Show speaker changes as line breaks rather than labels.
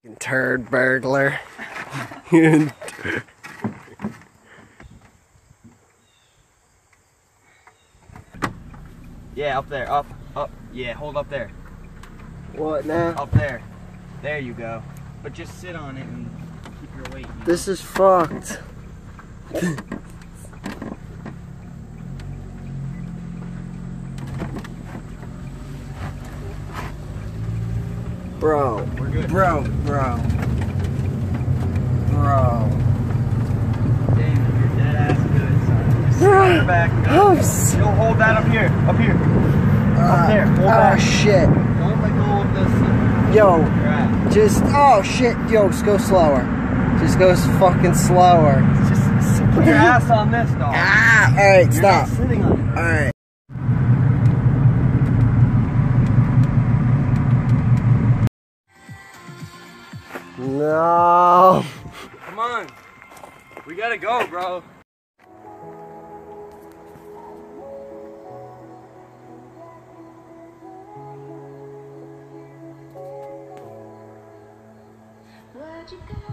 Turd burglar.
Yeah, up there, up. Yeah, hold up there.
What now?
Up there. There you go. But just sit on it and keep your weight.
This is fucked. Bro.
We're good.
Bro.
Damn, you're dead ass good, son. Just sit on your back. You'll hold that up here. Up here. Up there. Hold that.
Oh shit.
Don't let go of this.
Yo. Just, oh shit. Yo, just go slower. Just go fucking slower.
Just put your ass on this, dog.
Ah! Alright,
You're
stop.
not sitting on it.
Alright. No.
Come on. We gotta go, bro.
Where'd you go?